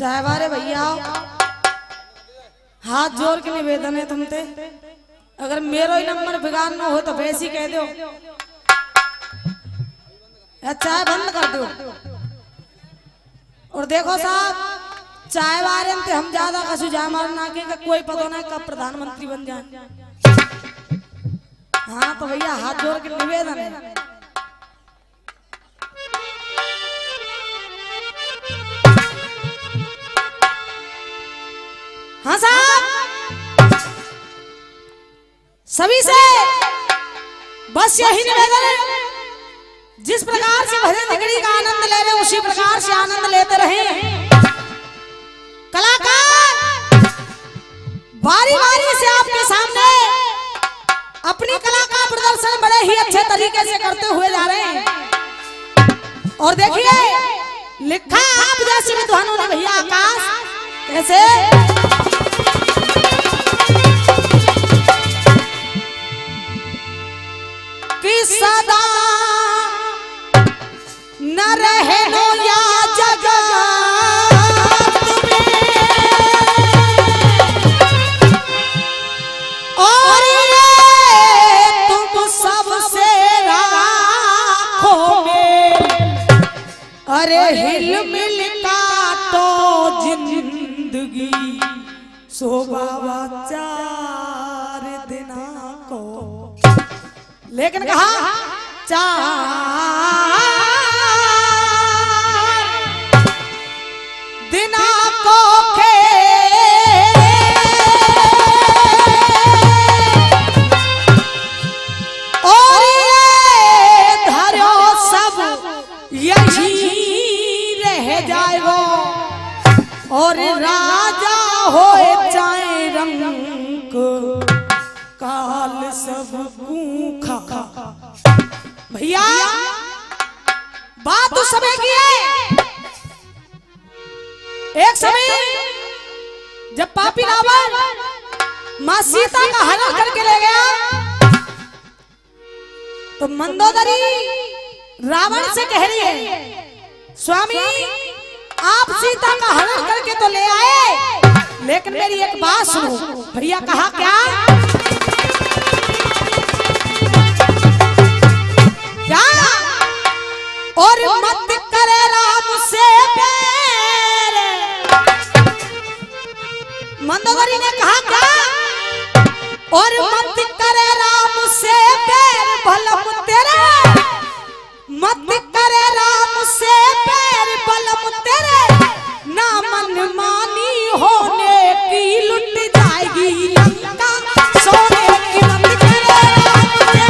चाहवारे भैया हाथ जोड़ के निवेदन है तुमसे, अगर मेरो ही नंबर बिगाड़ना हो तो वैसे कह दो, चाय बंद कर दो। और देखो साहब, चाय बारे में हम ज्यादा कसु जा मारना के कोई पता ना कब प्रधानमंत्री बन जाए। हाँ तो भैया हाथ जोड़ के निवेदन है। हाँ साहब, सभी से बस यही निवेदन है, जिस प्रकार से भजन निकड़ी का आनंद ले रहे उसी प्रकार से आनंद लेते रहे। कलाकार बारी बारी से आपके सामने अपनी कला का प्रदर्शन बड़े ही अच्छे तरीके से करते हुए जा रहे हैं। और देखिए लिखा आप जैसे विद्वानों ने भैया आकाश कैसे कि सदा न रहे नो या जगत में, और ये तुम सबसे राखों में, अरे हिल मिल काटो जिंदगी शोभा 4 दिना को। लेकिन कहा 4 दिना को के और ये धरो सब यही रह जाएगो, और राजा होए चाहे रंग काल सब कूखा। भैया बात उस समय की है, एक समय जब पापी रावण मां सीता का हरण करके ले गया, तो मंदोदरी रावण से कह रही है, स्वामी आप सीता का हरण करके तो ले आए, लेकिन मेरी एक बात सुनो। भैया कहा क्या? क्या? और मत करे राम से बैर। मंदोदरी ने कहा क्या? और मत करे राम से बैर बलम तेरे, मत करे राम से बैर बलम तेरे, ना मन मानी होने की लुट जाएगी लंका सोने की। मत करे राम से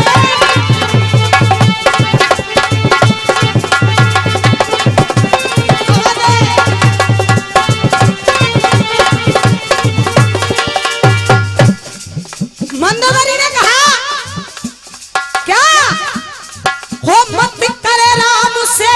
मंदोदरी ने कहा क्या? हो मत करे राम से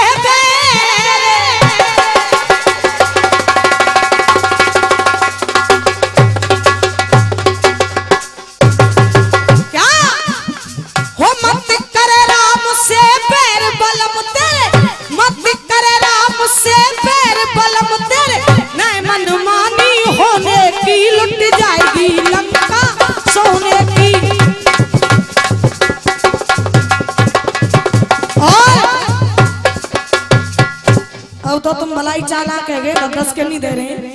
क्या? हो मत करे राम से पैर बलम तेरे, मत करे राम से पैर बलम तेरे, न मनमानी होने की लुट जाएगी लंका सोने की। और अब तो तुम मलाई चाला कह गए, 10 के नहीं दे रहे।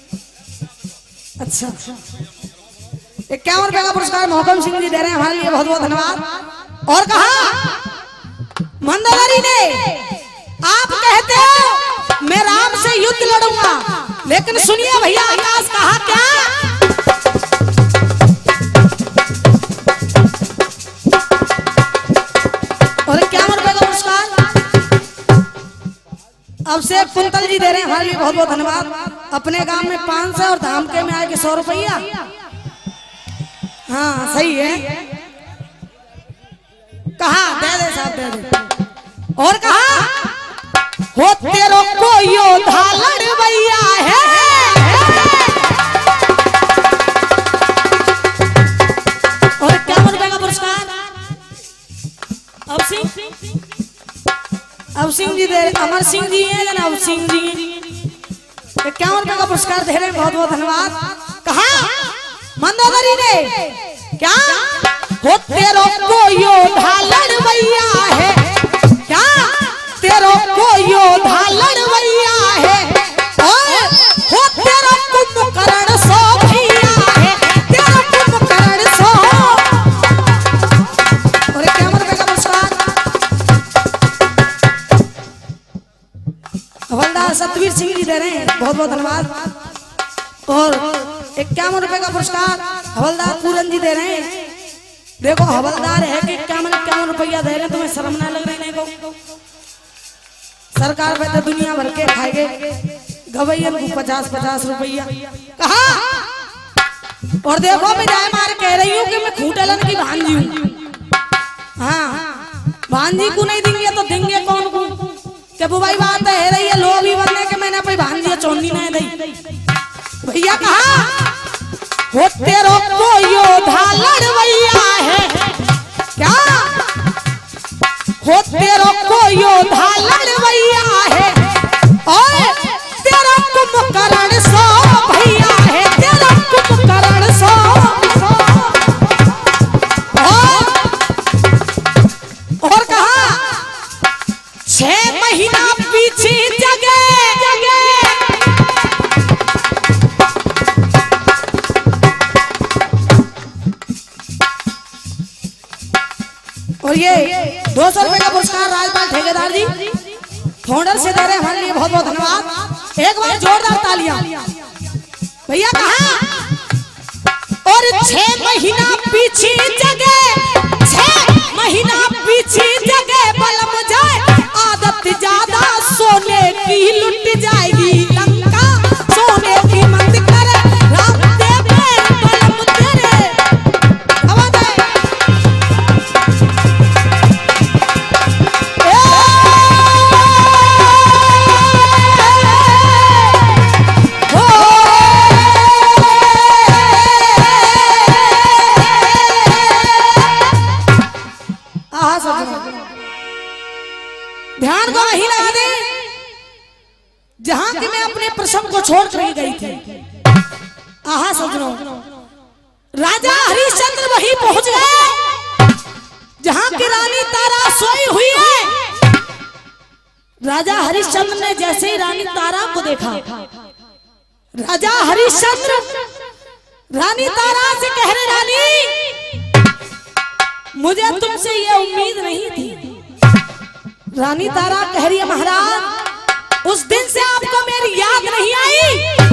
अच्छा 51 रुपए का पुरस्कार मोहकम सिंह जी दे रहे हैं, हमारे लिए बहुत बहुत धन्यवाद। और कहा मंदोदरी ने, आप कहते हो मैं राम से युद्ध लड़ूंगा, लेकिन सुनिए भैया आकाश कहा क्या? और 51 रुपए का पुरस्कार अब से कुंतल जी दे रहे हैं, हमारे लिए बहुत बहुत धन्यवाद। अपने गांव में 500 और धाम के में आए 100 रुपया। हाँ सही है, कहा दे दे साहब दे दे। और कहा हो तेरो को योद्धा लड़वैया है, और 51 रुपए का पुरस्कार अब सिंह जी दे, अमर सिंह जी है ना, अब सिंह जी ₹51 का पुरस्कार दे रहे हैं, बहुत बहुत धन्यवाद। कहा मंदोदरी ने क्या हो तेरो को योद्धा लड़वैया है, क्या तेरो को योद्धा लड़वैया है, हो तेरो कुंभकर्ण सो भैया है, तेरो कुंभकर्ण सो। और ₹51 का पुरस्कार हवलदार सतवीर सिंह जी दे रहे हैं, बहुत बहुत धन्यवाद। और ₹51 का पुरस्कार हवलदार पूरन जी दे रहे हैं। देखो हवलदार है कि ₹51 रुपया दे रहे हैं, तुम्हें शर्म ना लग रही? देखो सरकार पे तो दुनिया भर के खाएगे, गवैयन को 50-50 रुपया कहा। और देखो मैं जाए मार कह रही हूँ कि मैं खूटलन की भांजी हूँ। हाँ भांजी को नहीं देंगे तो देंगे कौन को? क्या बुबाई बात है रही है, लोग ही बनने के मैंने अपनी भांजी चोनी नहीं दी भैया। कहा हो तेरो को योद्धा लड़वैया है, क्या हो तेरो को योद्धा लड़वैया है, और तेरा कुंभकर्ण सो भैया है, तेरा कुंभकर्ण सो। और कहा 6 महीना पीछे जगे और ये ₹200 का पुरस्कार राजपाल ठेकेदार जी फाउंडर से दे रहे हैं, हमारे लिए बहुत बहुत धन्यवाद। एक बार जोरदार तालियां भैया। कहा और 6 महीना पीछे जगे, 6 महीना पीछे जगे बलम जाए, आदत ज्यादा सोने की लुट जाएगी लंका, सोने की मंद कर राम दे बलम तेरे। ध्यान को वही नहीं दे जहां कि मैं अपने प्रसंग को छोड़ कर गई थी। आहा सजनों, राजा हरिश्चंद्र वही पहुंच गए जहां की रानी तारा सोई हुई है। राजा हरिश्चंद्र ने जैसे ही रानी तारा को देखा, राजा हरिश्चंद्र रानी तारा से कह रहे, रानी मुझे तुमसे ये उम्मीद नहीं थी। रानी तारा कह रही है, महाराज उस दिन से आपको मेरी याद नहीं आई,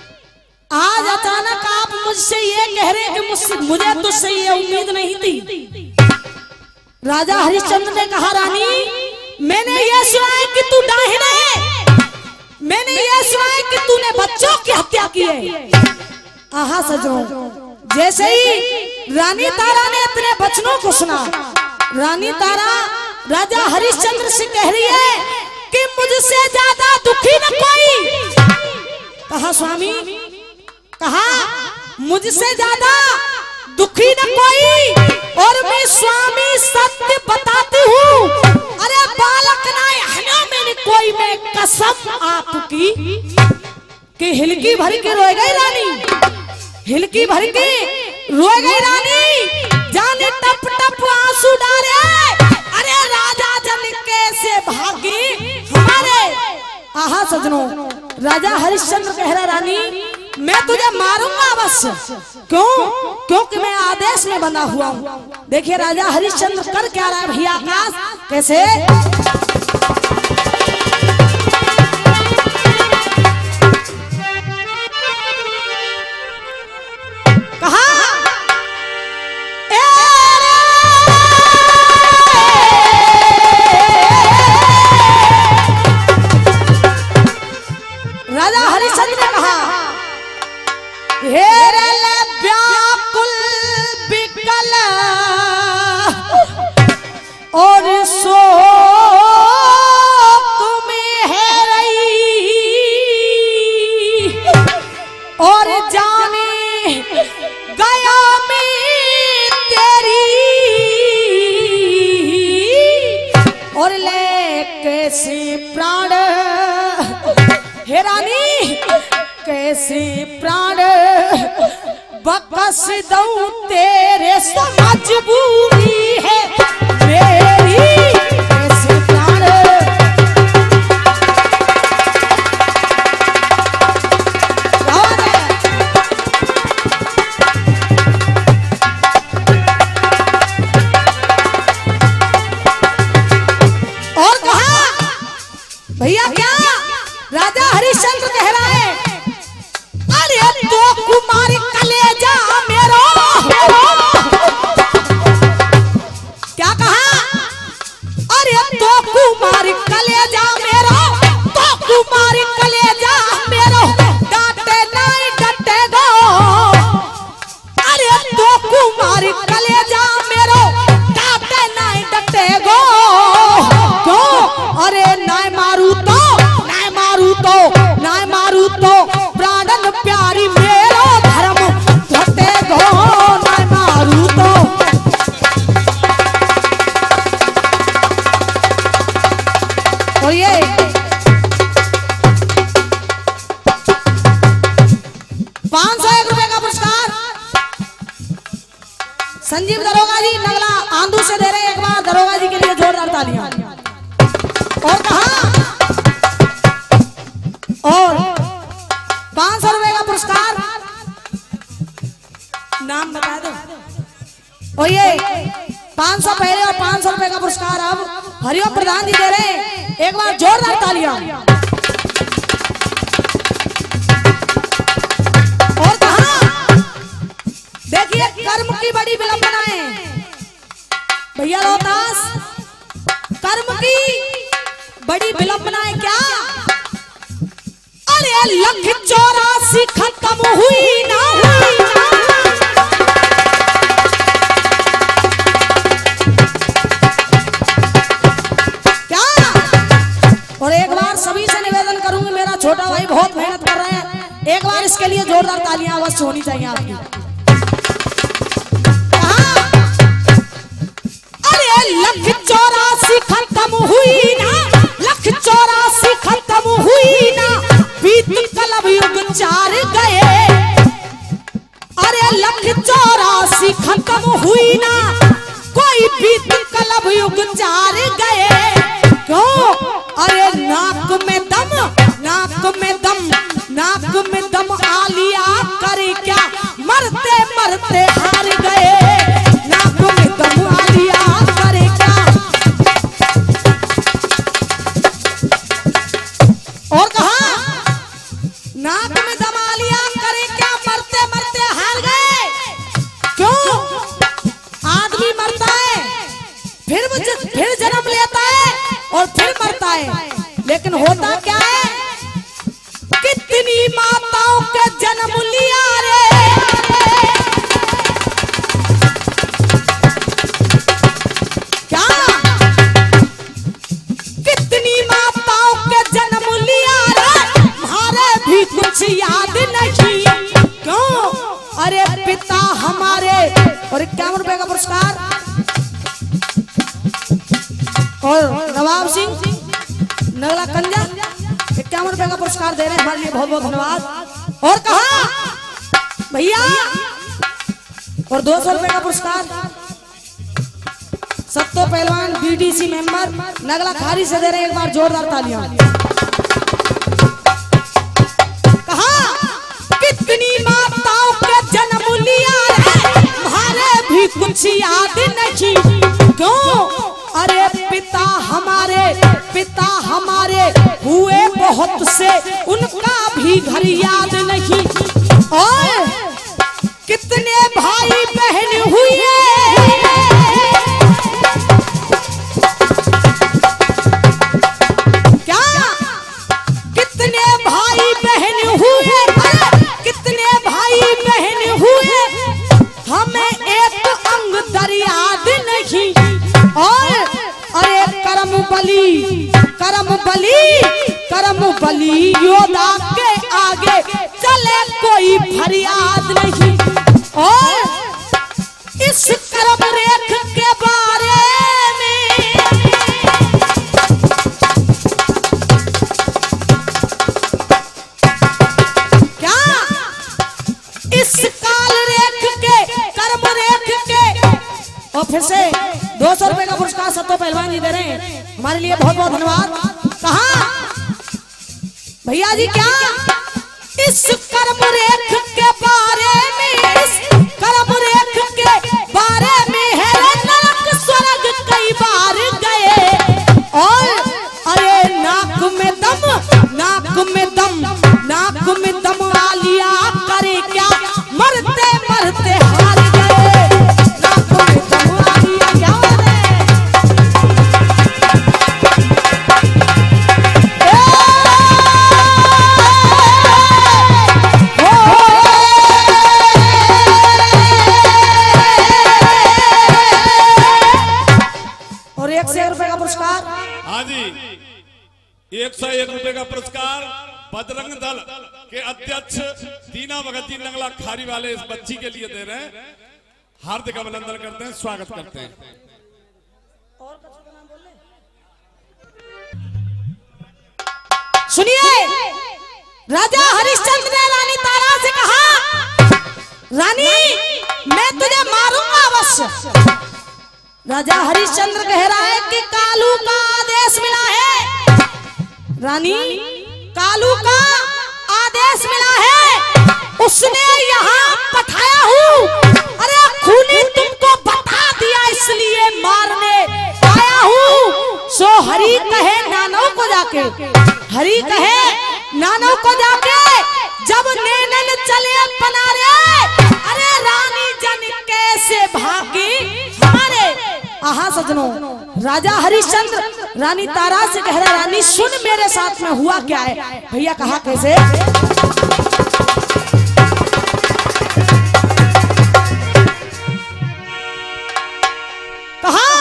आज अचानक आप मुझसे ये कह रहे हैं कि मुझे तुझसे ये उम्मीद नहीं थी। राजा हरिश्चंद्र ने कहा, रानी मैंने ये सुना है कि तू डाहिन है, मैंने ये सुना है कि तूने बच्चों की हत्या की है। आहा सजनों, जैसे ही रानी तारा ने अपने बचनों को सुना, रानी तारा राजा हरिश्चंद्र से कह रही है कि मुझसे ज्यादा दुखी न कोई। कहा स्वामी, कहा मुझसे ज्यादा दुखी न कोई, और मैं स्वामी सत्य बताती हूँ। अरे बालक ना मैंने कोई मैं कसम आपकी कि हिलकी भर के रोए गई रानी, हिलकी भर के रोए गई रानी, जाने टप टप आंसू डाले। अरे राजा जन कैसे भागे हमारे। आहा सजनों, राजा हरिश्चंद्र कह रहा, रानी मैं तुझे मारूंगा अवश्य। क्यों? क्योंकि मैं आदेश में बंधा हुआ हूँ। देखिए राजा हरिश्चंद्र कर क्या रहा है भैया, आकाश कैसे। राजा हरिश्चंद्र ने कहा, हेरल व्याकुल बिकल और शोक में है रही, और जाने गया में तेरी, और ले कैसे प्राण हे रानी कैसे प्राण बकस दऊं तेरे से मजबूरी है मेरी कैसे प्राण। और कहा भैया क्या राजा हरिश्चंद्र कह रहा है, अरे तो कुमारी कलेजा मेरो क्या कहा, अरे तो कुमारी कलेजा मेरो, तो कुमारी कलेजा मेरो डांटे नहीं डटे गो, अरे तो कुमारी कलेजा मेरो डांटे नहीं डटे गो, क्यों अरे नाय मारू तो नाय मारू तो प्राणन प्यारी मेरो धर्म घटे गो, नाय मारू तो। और ये 501 रुपए का पुरस्कार संजीव दरोगा जी नगला आंधू से दे रहे हैं। एक बार दरोगा जी के लिए जोरदार तालियां। और कहा और 500 रुपए का पुरस्कार नाम बता दो। और ये 500 पहले और 500 रुपए का पुरस्कार अब हरिओम प्रधान जी दे रहे हैं। एक बार जोरदार तालियां। और कहा देखिए कर्म की बड़ी विलंबना है भैया रोहतास, कर्म की बड़ी विलंबना है क्या, अरे 184 खत्म हुई ना क्या। और एक बार सभी से निवेदन करूंगी, मेरा छोटा भाई बहुत मेहनत कर रहे हैं, एक बार इसके लिए जोरदार तालियां अवश्य होनी चाहिए आपकी। अरे 184 खत्म हुई ना, 184 खत्म हुई ना, बीत कलब युग 4 गए, अरे 184 खत्म हुई ना, कोई बीत कलब युग 4 गए, क्यों अरे नाक में दम, नाक में दम, नाक में दम आलिया करे क्या, मरते मरते हार गए, नाक में दम आलिया करे क्या। और कहा नाक में दम आलिया करे क्या, मरते मरते हार गए, क्यों आदमी मरता है फिर जन्म लेता है और फिर मरता है, लेकिन होता क्या है, कितनी माताओं के जन्म लिया रे, क्या कितनी माताओं के जन्म लिया रे, हमारे भी कुछ याद नहीं, क्यों अरे पिता हमारे। और 51 रुपए का पुरस्कार और नवाब सिंह नगला कंजा 51 रुपए का पुरस्कार दे रहे हैं हमारे लिए, बहुत बहुत धन्यवाद। और कहा भैया और 200 रुपए का पुरस्कार सत्तो पहलवान बीडीसी मेंबर नगला खारी से दे रहे हैं, एक बार जोरदार तालियां। कहा कितनी माताओं के जन्म लिया है, हमारे भी कुछ याद नहीं, क्यों अरे पिता हमारे हुए बहुत से, उनका भी घर याद नहीं, और कितने भाई बहन हुए, क्या कितने भाई बहन हुए, कितने भाई बहन हुए, हमें एक अंग दर याद नहीं, और अरे करम बली योद्धा के आगे चले कोई फरियाद नहीं, और इस कर्म रेख के बारे में आशीर्वाद दे रहे हैं हमारे लिए, बहुत बहुत धन्यवाद। कहा भैया जी क्या इस कर्म रेख के बारे में, इस कर्म रेख के बारे में है नरक स्वर्ग कई बार गए, और अरे नाक में दम, नाक में दम, नाक में दम वालिया करे क्या, मरते मरते हार गए, नाक में दम वालिया क्या और 101 रुपए का पुरस्कार। हाँ जी, 101 रुपए का पुरस्कार बजरंग दल के अध्यक्ष दीना भगत जी नंगला खारी वाले इस बच्ची के लिए दे रहे हैं। हार्दिक अभिनंदन करते हैं, स्वागत करते हैं। सुनिए, राजा हरिश्चंद्र ने रानी तारा से कहा, रानी मैं तुझे मारूंगा अवश्य। राजा हरिश्चंद्र कह रहा है कि कालू का आदेश मिला है, रानी कालू का आदेश मिला है, उसने यहाँ पठाया हूँ, अरे खूनी तुमको बता दिया इसलिए मारने आया हूँ। सो हरि कहे नानव को जाके, हरि कहे नानव को जाके, जब नैनन चले पनारे, अरे रानी जन कैसे भागी हमारे। आहा सजनों, राजा हरिश्चंद्र रानी तारा से कह रहा, रानी सुन मेरे साथ में हुआ क्या है। भैया कहा कैसे, कहा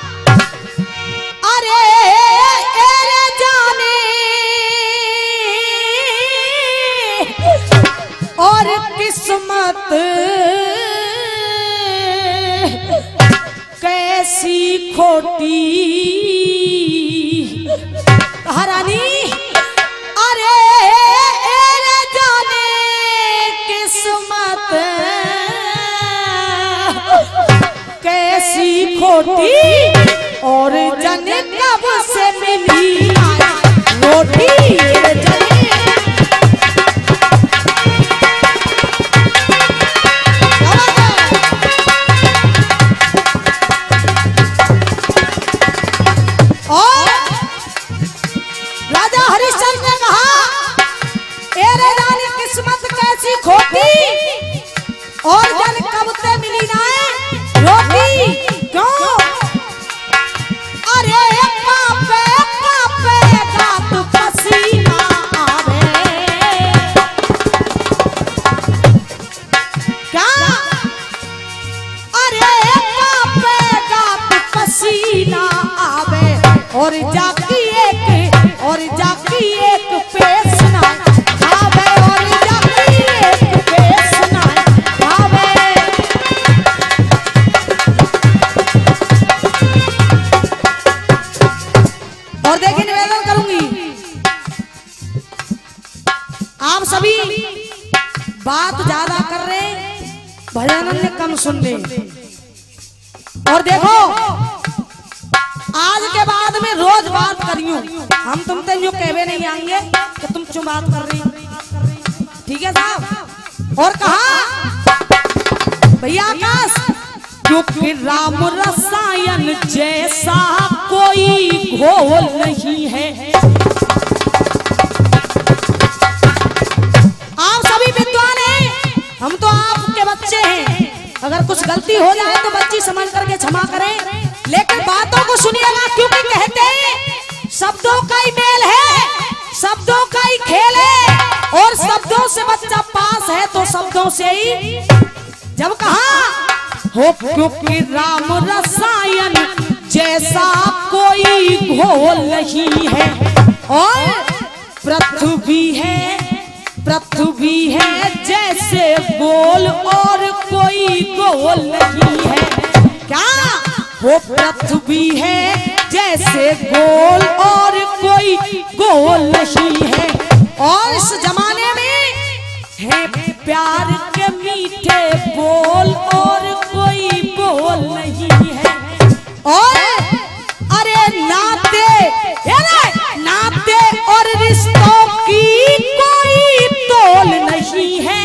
अरे एरे जाने और किस्मत कैसी खोटी, कहा रानी अरे एरे जाने किस्मत कैसी खोटी, और जाने कब से मिली रोटी जाने। और राजा हरिश्चंद्र ने कहा, एरे रानी किस्मत कैसी खोटी, और जन कब से मिली ना रोटी। क्यों? अरे कापे कापे गात पसीना आवे, क्या? अरे कापे गात पसीना आवे, और जाकी एक पेशना आवे, और जाकी एक पेशना आवे। और देखिए, निवेदन करूंगी, आप सभी बात ज्यादा कर रहे, भजन ने कम सुन रहे। और देखो, आज के बाद में रोज बात करियो, हम तुमसे जो कहवे नहीं आएंगे कि तुम क्यों बात कर रही, ठीक है साहब। और कहा भैया आकाश, क्योंकि राम रसायन जैसा कोई घोल नहीं है। आप सभी विद्वान हैं, हम तो आपके बच्चे हैं, अगर कुछ गलती हो जाए तो बच्ची समझ करके क्षमा करें, लेकिन बातों को सुनिएगा, क्योंकि कहते हैं शब्दों का ही मेल है, शब्दों का ही खेल है, और शब्दों से बच्चा पास है तो शब्दों से ही। जब कहा हो क्योंकि राम रसायन जैसा कोई घोल नहीं है, और पृथ्वी है जैसे गोल और कोई गोल नहीं है। क्या? वो पृथ्वी है जैसे गोल और कोई गोल नहीं है, और इस जमाने में है प्यार के मीठे बोल और कोई बोल नहीं है। और अरे नाते नाते और रिश्तों की कोई तोल नहीं है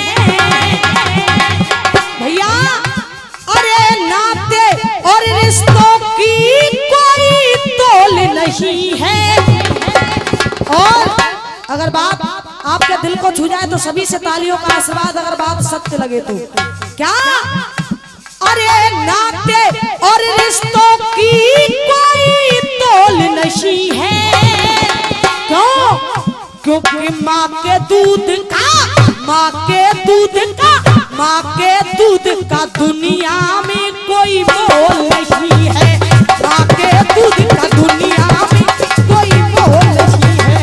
भैया। अरे नाते और रिश्तों की कोई तोल नहीं है। और अगर बात आपके दिल को छू जाए तो सभी से तालियों का आशीर्वाद, अगर बात सत्य लगे तो। क्या? अरे नाते और रिश्तों की कोई तोल नहीं है। क्यों? क्योंकि माँ के दूध का दुनिया में कोई मोल नहीं है। माँ के दूध का दुनिया में कोई मोल नहीं है।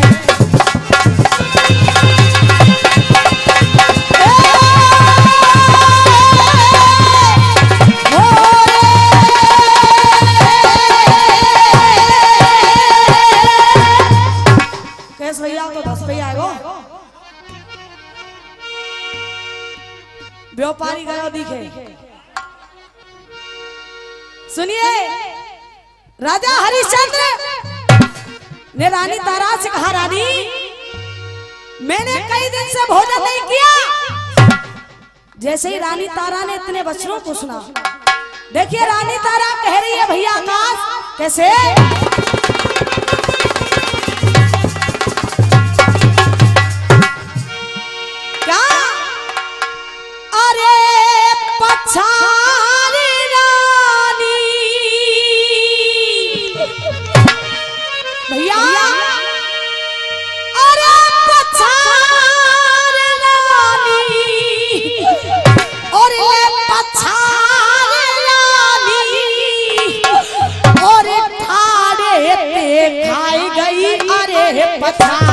कैसे भैया तो 10 पे आएगो। व्यापारी गयो दिखे। सुनिए, राजा हरिश्चंद्र ने रानी तारा से कहा, रानी मैंने कई दिन से भोजन नहीं किया। जैसे ही रानी तारा ने इतने वचनों को सुना, देखिए रानी तारा कह रही है, भैया आकाश कैसे? क्या? अरे पछारी रानी भैया, अरे पछारी रानी, और पछारी रानी, और ठाड़े पे खाई गई। अरे पछारी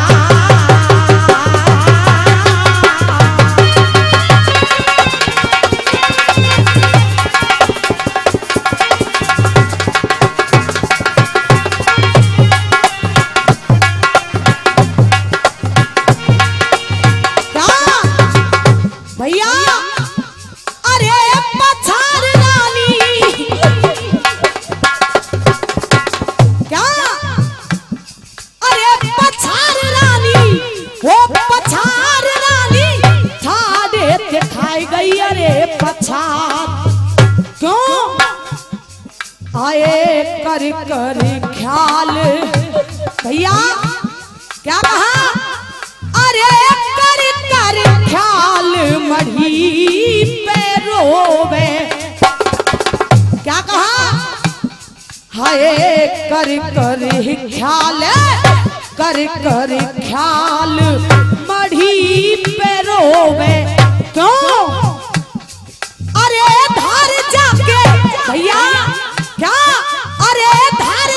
आए कर कर ख्याल। भैया क्या कहा? अरे कर कर ख्याल मढ़ी पे रोवे। क्या कहा? हाय कर कर ख्याल, कर कर ख्याल मढ़ी पे रोवे। क्यों? अरे धार जाके भैया क्या? अरे धार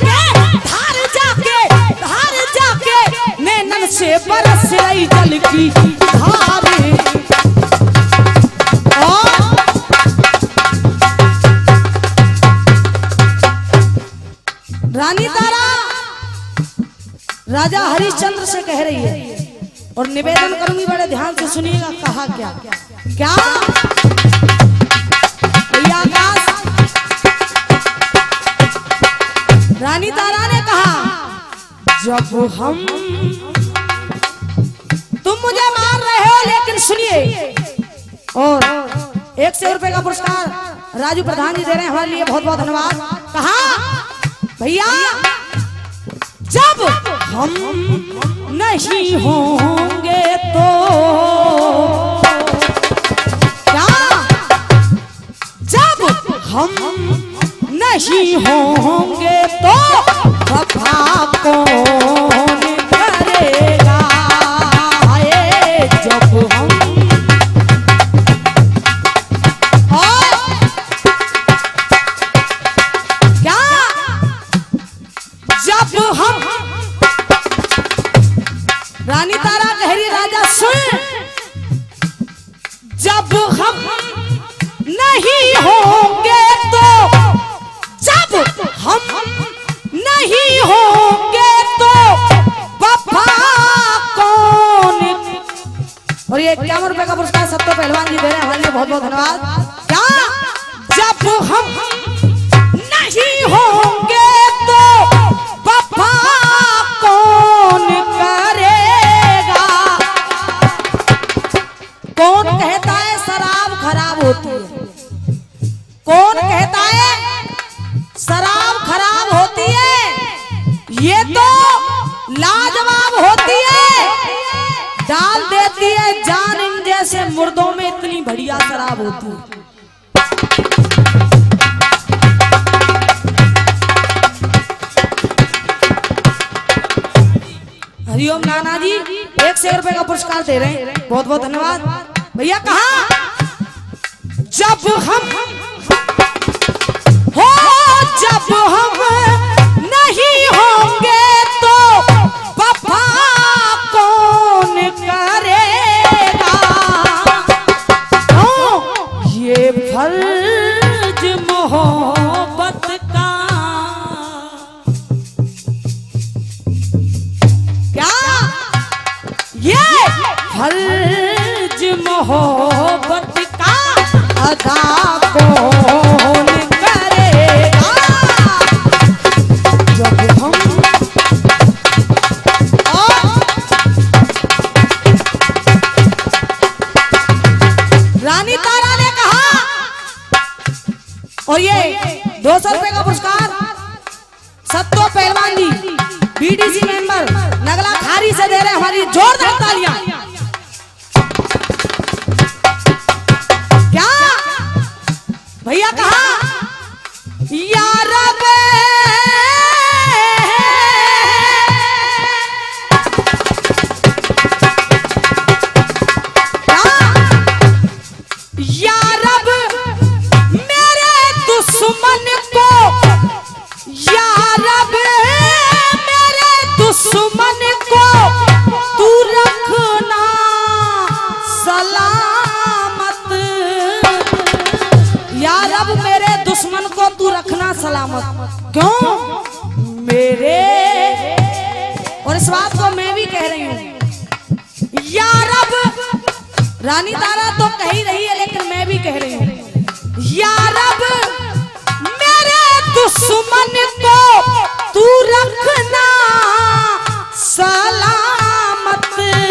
जाके नैनन से बरस रही जल की धार। रानी तारा राजा हरिश्चंद्र से कह रही है, और निवेदन करूंगी बड़े ध्यान से सुनिएगा। कहा क्या? क्या भैया आकाश? रानी तारा ने कहा, जब हम तुम मुझे मार रहे हो, लेकिन सुनिए, और 100 रुपए का पुरस्कार राजू प्रधान जी दे रहे हैं हमारे लिए, बहुत बहुत धन्यवाद। कहा भैया, जब हम नहीं होंगे तो क्या? जब हम नहीं होंगे तो वफा कौन करेगा? जब हम क्या? जब हम रानी तारा कह रही, राजा सुन, जब हम नहीं होंगे तो, जब हम नहीं होंगे तो वफा कौन। और ये 51 रुपए का पुरस्कार सत्तो पहलवान जी दे रहे हैं हमारे लिए, बहुत बहुत धन्यवाद। क्या? जब हम नहीं होंगे तो जैसे मुर्दों में इतनी बढ़िया शराब होती है। हरिओम नाना जी 100 रुपए का पुरस्कार दे रहे हैं, बहुत बहुत धन्यवाद भैया। कहा जब हम हो जब हम नहीं होंगे तो वफा कौन करेगा, ये फर्ज मोहब्बत का, क्या ये फर्ज मोहब्बत का अदा कौन करेगा, जब हम रानी तारा ने कहा। और ये 200 रुपए का पुरस्कार सत्तो पहलवान जी बीडीसी मेंबर नगला खारी से दे रहे, हमारी जोरदार तालियां। क्या भैया कहा या रब या रब मेरे दुश्मन को, या रब मेरे दुश्मन को तू रखना सलामत, या रब मेरे दुश्मन को तू रखना सलामत। क्यों मेरे, और इस बात को मैं भी कह रही हूं, या रब रानी तारा तो कह ही रही है लेकिन मैं भी कह रही हूं, या रब मेरे दुश्मन को तू रखना सलामत।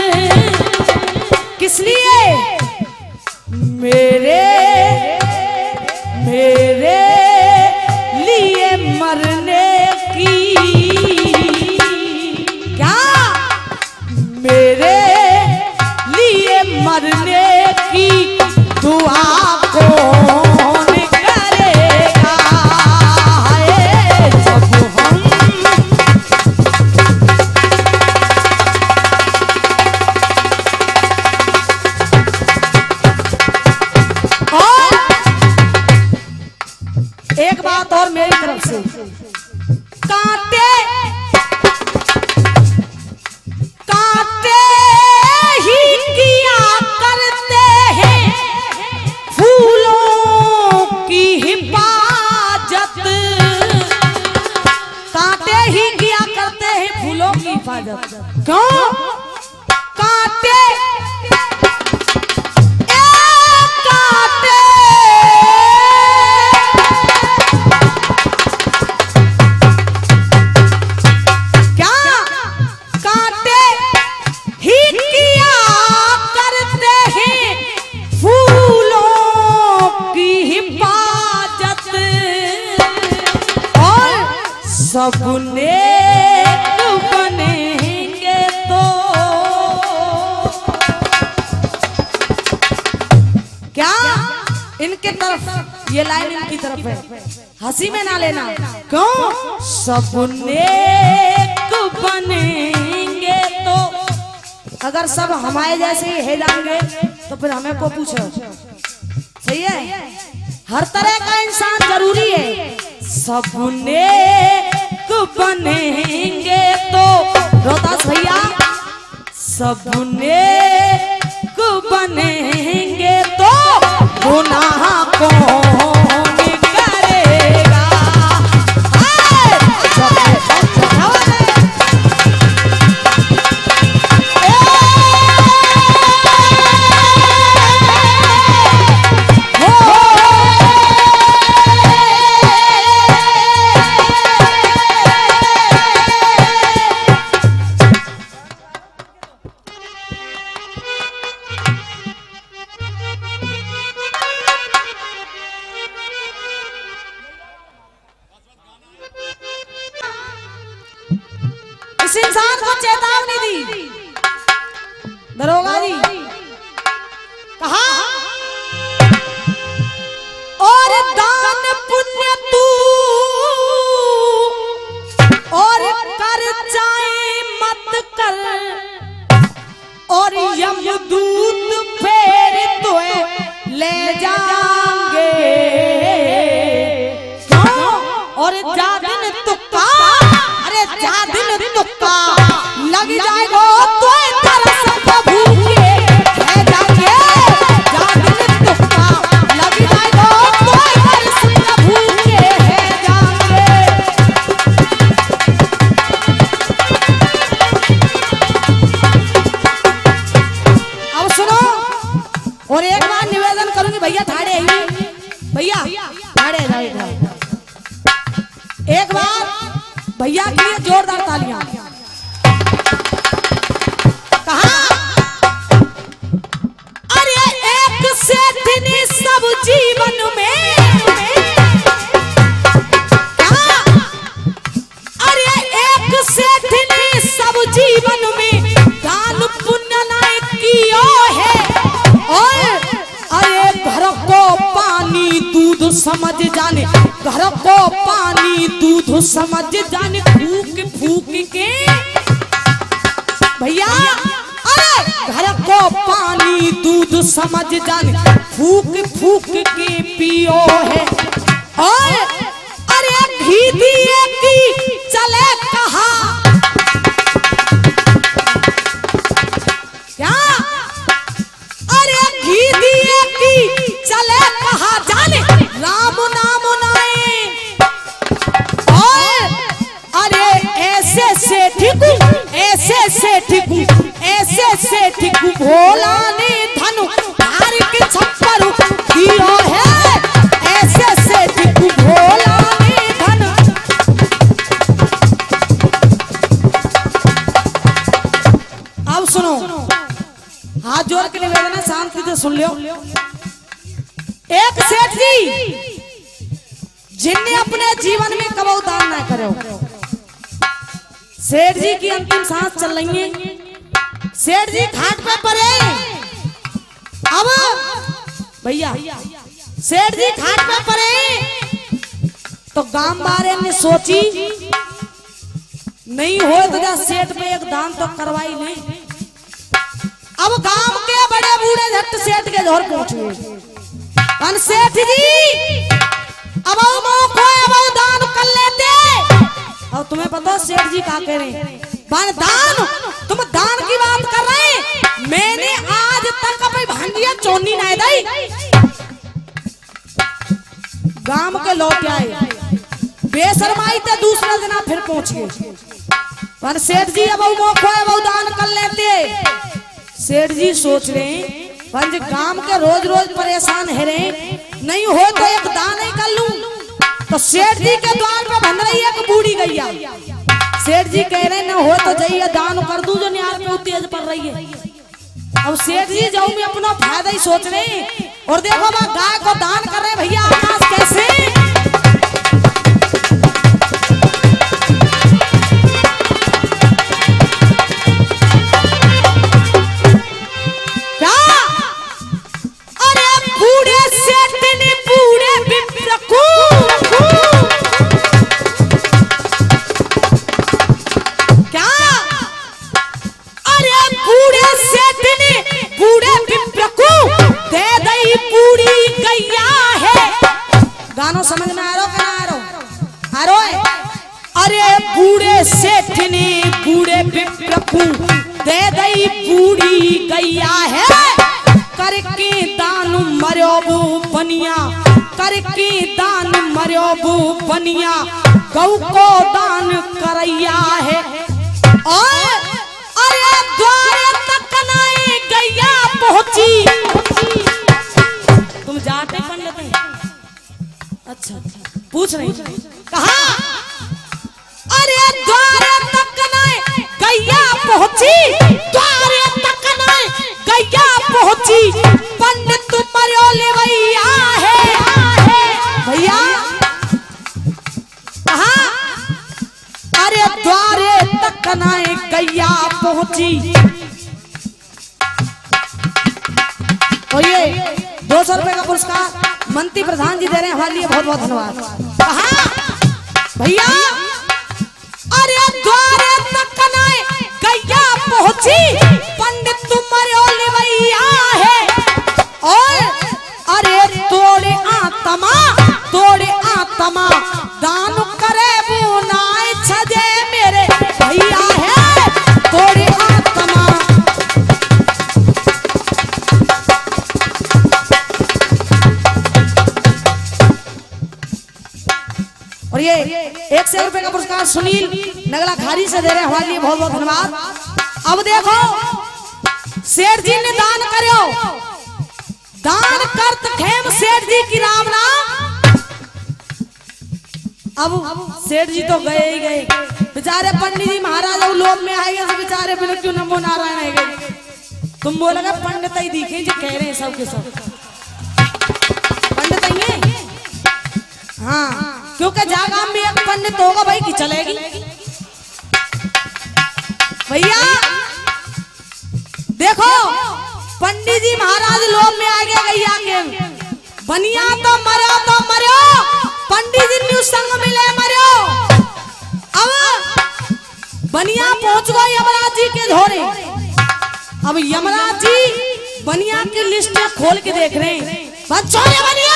किस लिए? मेरे लिए मरने की, क्या मेरे लिए मरने की दुआ कौन करेगा, जब हम और एक बात और मेरी तरफ से, कांटे कांटे ही किया करते हैं फूलों की हिफाजत, कांटे ही किया करते हैं फूलों की हिफाजत। क्यों कांटे सब नेक बनेंगे तो, क्या इनके तरफ, ये लाइन इनकी तरफ है, हंसी में ना लेना। क्यों सब नेक बनेंगे तो, अगर सब हमारे जैसे ही है जाएंगे तो फिर हमें को पूछो, सही है? हर तरह का इंसान जरूरी है, सब नेक बनेंगे तो, रोहतास भैया सब नेक बनेंगे तो गुनाह कौन करेगा, इस इंसान को चेतावनी दी दरोगा जी, यमदूत फेर तोए ले जाएंगे। क्यों? और जा दिन तुक्का, अरे जा दिन तुक्का लग जाएगा तो तरस प्रभु के है जाके। जा दिन तुक्का लग जाएगा तो तरस प्रभु के है जाके। अब सुनो, और एक बार निवेदन करूंगी भैया ठाड़े भैया ठाड़े जाए, एक बार भैया के लिए जोरदार तालियां। कहा अरे एक सेठ ने सब जीवन में, कहा अरे एक सेठ ने सब जीवन में दान पुण्य नहीं किया है। और अरे घर को पानी दूध समझ जाने, घर को पानी दूध समझ जाने, फूक फूक के भैया, अरे घर को पानी दूध समझ जाने, फूक फूक के पियो है। और अरे घी दिए की चले कहा, क्या अरे घी दिए की चले कहा जाने, राम नाम नाए। और अरे ऐसे सेठ को, ऐसे सेठ को, ऐसे सेठ को भोला ने धनु हार के छप्पर दिया है। ऐसे सेठ को भोला ने धनु। अब सुनो, हाथ जोड़ के निवेदन है, शांति से सुन लो। एक सेठ जी जिनने अपने जीवन में कबो दान ना करे, सेठ जी की अंतिम सांस चल रही है, सेठ जी घाट पे पड़े। अब भैया सेठ जी घाट पे पड़े तो गांव वाले ने सोची नहीं हो तो जा सेठ पे एक दान तो करवाई नहीं। अब गांव के बड़े बूढ़े झट सेठ के घर पहुंचे। सेठ जी अब दान कर लेते। और तुम्हें पता सेठ जी क्या कह रहे हैं, दान, तुम दान की बात कर रहे हैं, मैंने आज तक अपनी भांजिया चोनी नहीं दी। गांव के लोग आए बेशरमाई तो दूसरा दिन फिर पहुंच गए। पर सेठ जी अब मौको दान कर लेते। सेठ जी सोच रहे हैं पंज गांव के रोज रोज परेशान है रहे, नहीं हो तो एक दान ही कर लूं। तो सेठ जी के द्वार पर बन रही है एक बूढ़ी गैया। सेठ जी कह रहे न हो तो जाइए दान कर दूं जो न्यार पे तेज पड़ रही है। अब सेठ जी जाऊं मैं अपना फायदा ही सोच रहे हैं। और देखो गाय को दान कर रहे भैया, आकाश कैसे समझ में आ रहा है। अरे बूढ़े सेठ ने बूढ़े विप्र को दे दई बूढ़ी गैया है। करके दान मरो वो बनिया, करके दान मरो वो बनिया, गौ को दान करैया है। और अरे द्वारे तक नाई गैया पहुंची। तुम जाते पंडित हैं? अच्छा पूछ रही कहा? अरे द्वारे तक नाई गैया पहुंची, द्वारे तक नाई गैया पहुंची, पंडित मरो लेवैया है। भैया कहा? अरे द्वारे तक नाई गैया पहुंची। और ये 200 रुपए का पुरस्कार मंत्री प्रधान जी दे रहे हैं, हमारे लिए बहुत बहुत धन्यवाद। कहा भैया? अरे द्वारे तक नाई गैया पहुंची, पंडित मरो लेवैया का पुरस्कार सुनील नगला खारी से दे रहे हमारे लिए बहुत बहुत धन्यवाद। अब देखो सेठ जी ने दान करो, दान करत खेम सेठ जी की राम नाम। अब सेठ जी तो गए ही गए, बेचारे पंडित जी महाराज लोक में आएंगे तो बेचारे बिना क्यों नमो नारायण है गए। तुम बोलोगे पंडित ही दिखे जो कह रहे हैं सब के सब पंडित ही है। हाँ, क्योंकि जागा में एक पंडित होगा भाई की चलेगी भैया। देखो पंडित जी महाराज लोक में आ गए गैया के बनिया तो मरो पंडित जी न्यू संग मिले मरो। अब बनिया पहुंच गए यमराज जी के धोरे। अब यमराज जी बनिया की लिस्ट खोल के देख रहे हैं। बच्चों ने बनिया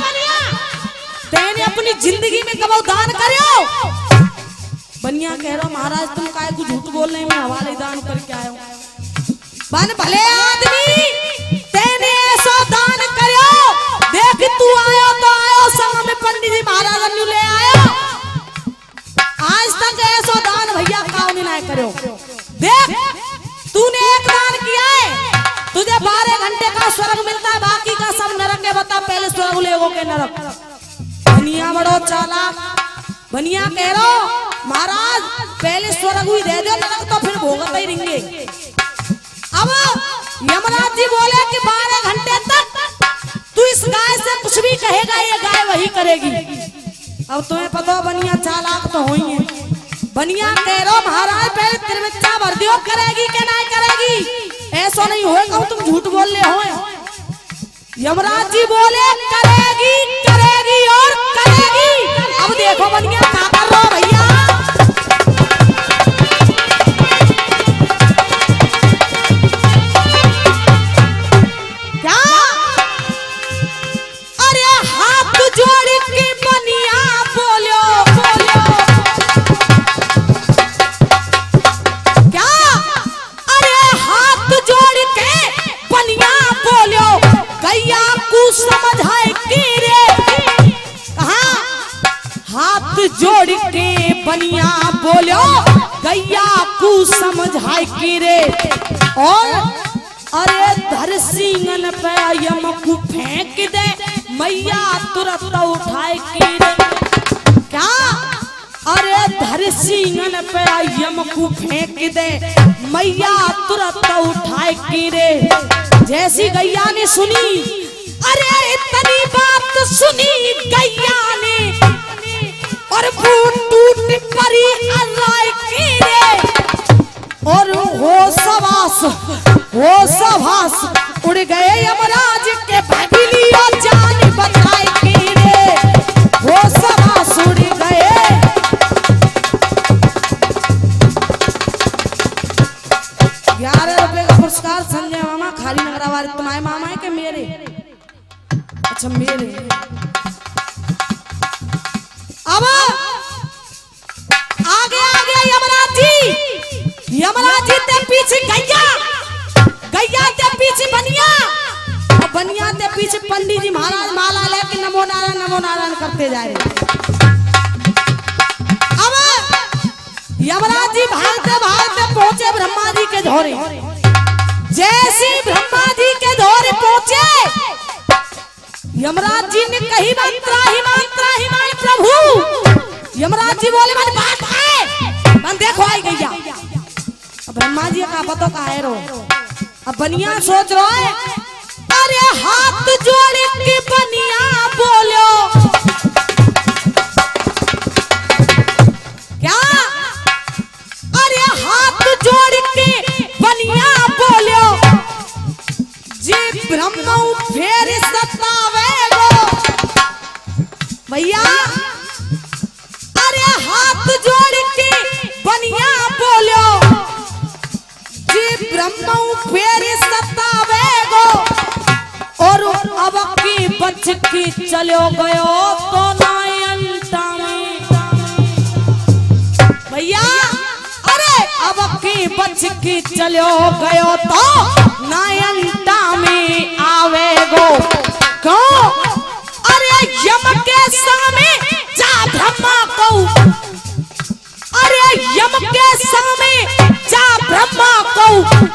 तेने अपनी जिंदगी में कब दान करो। बनिया कह रहा महाराज तुम काहे को झूठ बोल रहे हैं, मैं हवाले दान करके आया हूं। बन भले आदमी तेने ऐसा दान करो, देख तू आयो तो आयो संग में पंडित जी महाराज ने ले आयो। आज तक ऐसा दान भैया काऊ ने ना करो। देख तूने एक दान किया है, तुझे 12 घंटे का स्वर्ग मिलता है, बाकी का सब नरक है। बता पहले स्वर्ग लेगो के नरक। बनिया बड़ो चालाक, बनिया कह रो महाराज पहले स्वर्ग ही दे दो, नरक तो फिर भोगते ही रहेंगे। अब यमराज जी बोले कि 12 घंटे तक तू इस गाय से कुछ भी कहेगा ये गाय वही करेगी। अब तुम्हें पता बनिया चालाक तो हो ही है। बनिया कह रो महाराज पहले तिरमिच्चा भर दियो, करेगी कि नहीं करेगी। ऐसा नहीं होएगा तुम झूठ बोल रहे हो। यमराज जी बोले करेगी करेगी और करेगी। अब देखो बनिया क्या कर रहा भैया। क्या अरे हाथ जोड़ के बनिया बोलो बोलो। क्या अरे हाथ जोड़ के बनिया बोलो, गैया को समझाए कि रे। कहा हाथ जोड़ के बनिया बोलो, गैया को समझाए कि रे। और अरे धर सिंगन पे यम को फेंक दे, मैया तुरंत उठाए कि रे। क्या अरे धर सिंगन पे यम को फेंक दे, मैया तुरंत उठाए कि रे। जैसी गैया ने सुनी, अरे इतनी बात सुनी गैया ने और फूट टूट पड़ी अल्लाह की रे। और वो सवास उड़ गए यमराज के भगली और जान बचाए की रे। वो सवास उड़ गए। 11 रुपए का पुरस्कार संजय मामा खाली नगरा वाले। तुम्हारे मामा है कि मेरे? अच्छा मेरे। अब आगे यमराज जी ते पीछे गैया ते पीछे बनिया, और बनिया ते पीछे पंडित जी महाराज माला लेके नमो नारायण करते जा रहे। अब यमराज जी भागते पहुंचे ब्रह्मा जी के धोरे। जैसे ब्रह्मा जी के धोरे पहुंचे, यमराज जी ने कही मान प्रभु। यमराज जी बोले मन बात है, मन देखो आई गैया। अब ब्रह्मा जी का पता का है रो। अब बनिया सोच रहा है, अरे हाथ जोड़ के बनिया बोलो। क्या अरे हाथ जोड़ के बनिया बोलो, जी ब्रह्मा फेर सतावेगो। भैया अरे हाथ जोड़ के बनिया बोलो, जी ब्रह्मा फेर सतावेगो। और अब की बच की चलो गयो तो नायंता में। भैया अरे अब की बच की चलो गयो तो नायंता में आवेगो। क्यों अरे यम के सामने जा ब्रह्मा को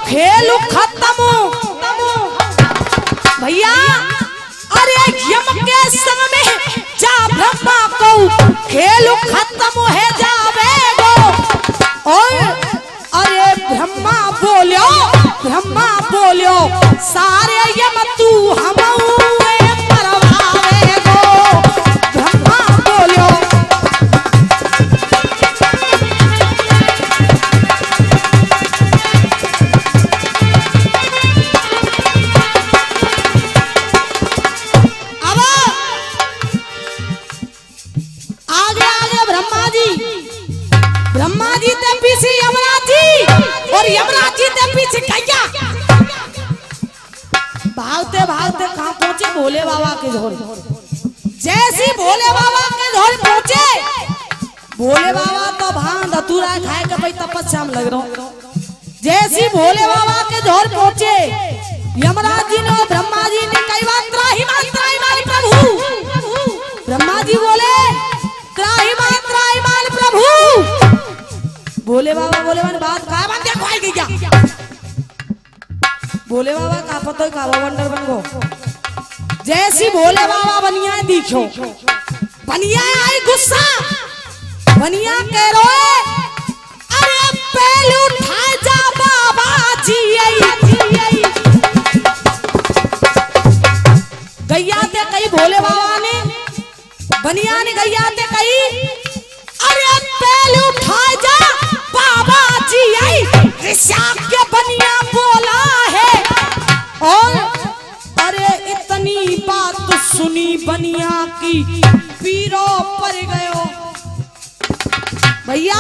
खेल खत्म भैया। अरे यम के संग में जा ब्रह्मा को खेल खत्म है जावे गो। और अरे ब्रह्मा बोलो सारे यम तू हम मरवावे गो। ब्रह्मा बोलो ब्रह्मा जी ते पीछे यमराज जी और यमराज जी ते पीछे गैया। भागते भागते कहां पहुंचे? भोले बाबा के झोल। जैसी भोले बाबा के झोल पहुंचे, भोले बाबा तो भांग धतूरा खाए के भाई तपस्या में लग रहा। जैसी भोले बाबा के झोल पहुंचे, यमराज जी ने ब्रह्मा जी ने कई बार त्राहिमाम प्रभु। ब्रह्मा जी बोले त्राहिमाम प्रभु। भोले बाबा बोले मन बात का बन देखो आई गया। भोले बाबा का पता का वंडर बन गो। जैसी भोले बाबा बनिया दिखो, बनिया आई गुस्सा। बनिया कह रोए अरे पहले उठा जा बाबा जी। गैया ते कही भोले बाबा ने, बनिया ने गैया ते कही अरे पहले उठा जा बाबा जी। आई ऋषाक के बनिया बोला है। और अरे इतनी बात सुनी बनिया की पीरो पर गयो भैया।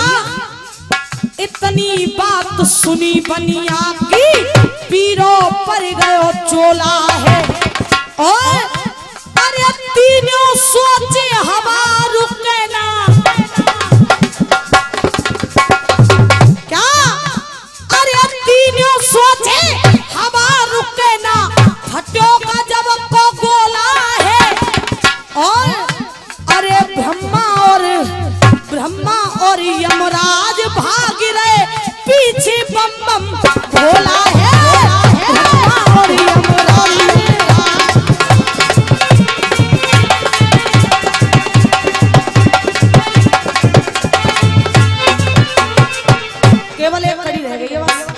इतनी बात सुनी बनिया की पीरो पर गयो चोला है। और अरे तीनों सोचे हवा रुके ना। क्या? अरे तीनों सोचे हवा रुके ना। फटो का जब को गोला है। और अरे ब्रह्मा और यमराज भाग रहे पीछे बम बम भोला है। ब्रह्मा और यमराज केवल एक कड़ी रह गई है बस।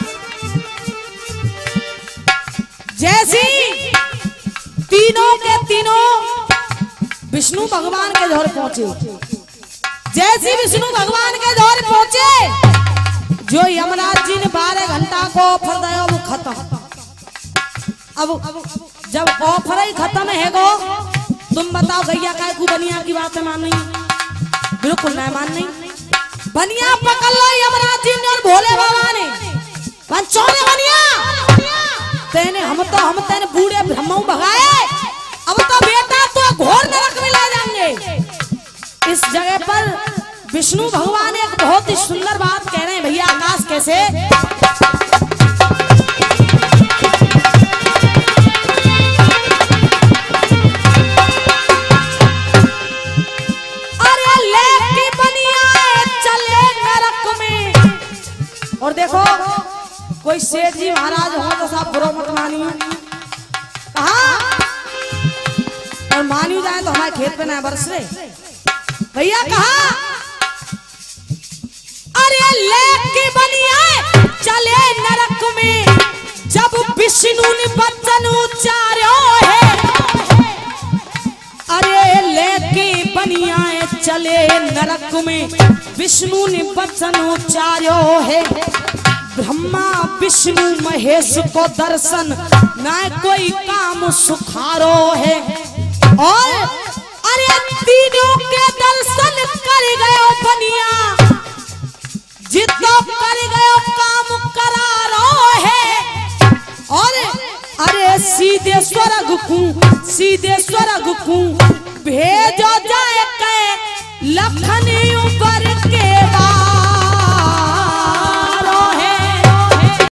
जैसी तीनों के तीनों विष्णु भगवान के दौर पहुंचे, जैसी विष्णु भगवान के दौर पहुंचे, जो यमराज जी ने 12 घंटा को ऑफर दिया वो खत्म। अब जब ऑफर ही खत्म है गो, तुम बताओ गैया काय को बनिया की बात मान नहीं? बिल्कुल नहीं मान नहीं। बनिया पकड़ लो यमराज जी ने और भोले बाबा ने। पंचोने बनिया तेने हम तेने बूढ़े ब्रह्मऊ भगाए। अब तो बेटा तो घोर नरक में ले जाएंगे। इस जगह पर विष्णु भगवान एक बहुत ही सुंदर बात कह रहे हैं भैया। आकाश कैसे? अरे लेके बनिया चले नरक में। और देखो कोई सेठ जी महाराज हो तो सब बुरा मत मानियो। कहा और मानियो जाए तो हमारे खेत पे ना बरस रहे भैया। कहा अरे लेके बनिया चले नरक में जब विष्णु ने वचन उच्चारो है। अरे लेके बनिया चले नरक में विष्णु ने वचन उच्चारो है। ब्रह्मा विष्णु महेश को दर्शन ना कोई काम सुखारो है। और अरे तीनों के दर्शन कर गयो बनिया, जितना कर गयो काम करारो है। और अरे सीधे स्वर्ग को भेजो जाए के लखन ऊपर के बाद।